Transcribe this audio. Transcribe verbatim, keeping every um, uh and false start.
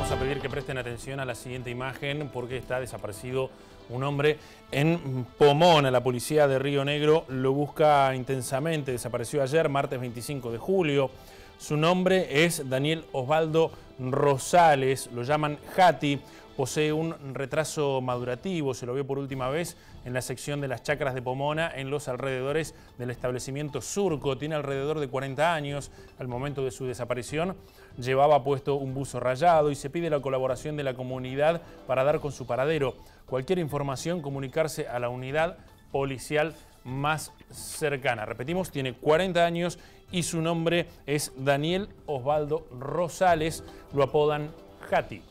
vamos a pedir que presten atención a la siguiente imagen porque está desaparecido un hombre en Pomona. La policía de Río Negro lo busca intensamente. Desapareció ayer, martes veinticinco de julio. Su nombre es Daniel Osvaldo Rosales, lo llaman Jati. Posee un retraso madurativo, se lo vio por última vez en la sección de las chacras de Pomona, en los alrededores del establecimiento Surco. Tiene alrededor de cuarenta años. Al momento de su desaparición llevaba puesto un buzo rayado y se pide la colaboración de la comunidad para dar con su paradero. Cualquier información, comunicarse a la unidad policial más cercana. Repetimos, tiene cuarenta años y su nombre es Daniel Osvaldo Rosales, lo apodan Jati.